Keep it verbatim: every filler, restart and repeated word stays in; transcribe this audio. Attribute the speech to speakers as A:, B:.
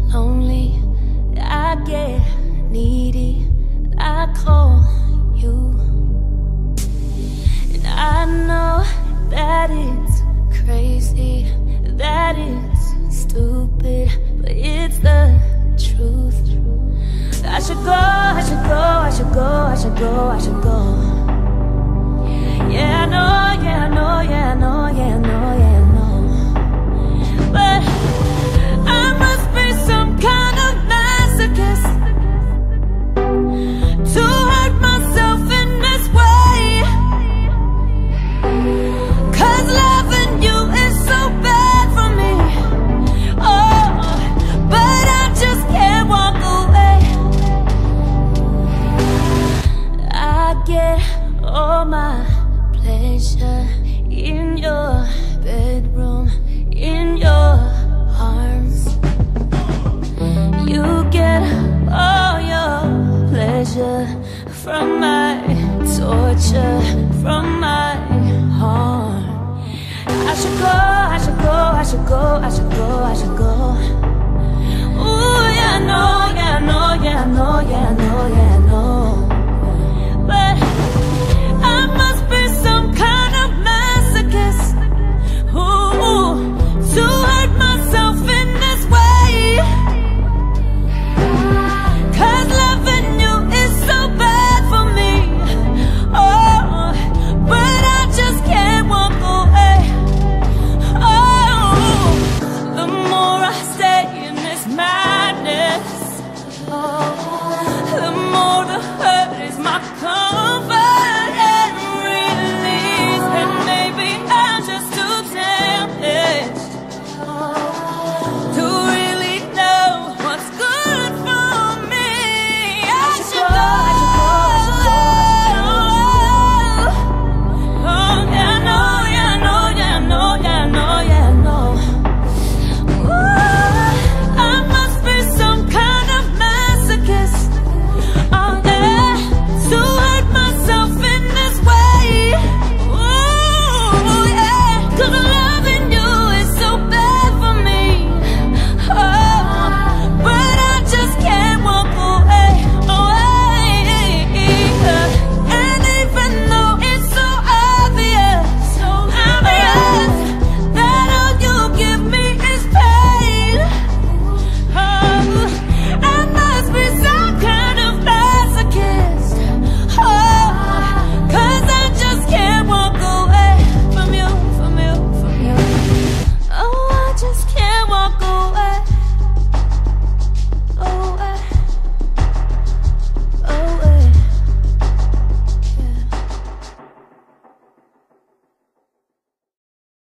A: lonely, I get needy, I call you. And I know that it's crazy, that it's stupid, but it's the truth. I should go, I should go, I should go, I should go, I should go. Yeah, I know, yeah, I know, yeah, I know, yeah, I know, yeah, I know. But I must be some kind of masochist to hurt myself in this way. 'Cause loving you is so bad for me. Oh, but I just can't walk away. I get all my pleasure in your bedroom, in your arms. You get all your pleasure from my torture, from my harm. I should go, I should go, I should go, I should go, I should go.